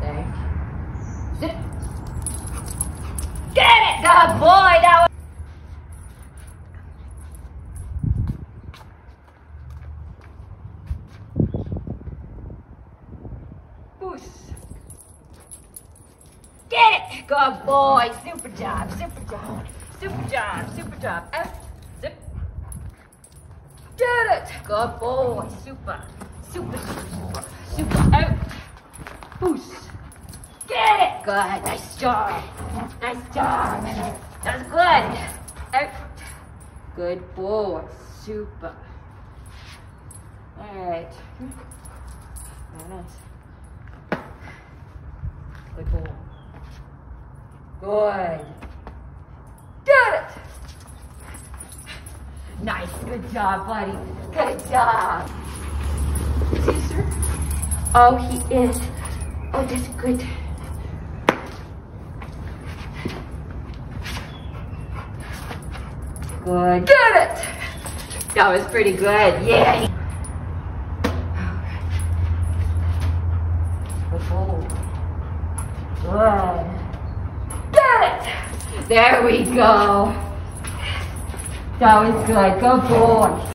Okay. Sit. Get it! Good boy! That was push. Get it! Good boy! Super job, super job, super job, super job. Out. Zip. Get it! Good boy! Super, super, super, super. Out. Push. Get it! Good. Nice job. Nice job. That's good. Out. Good boy. Super. All right. Very nice. Good boy. Good. Get it! Nice. Good job, buddy. Good job. Sister? Oh, he is. Oh, that's good. Good. Get it! That was pretty good. Yeah. Good boy. Good. Get it! There we go. That was good. Good boy.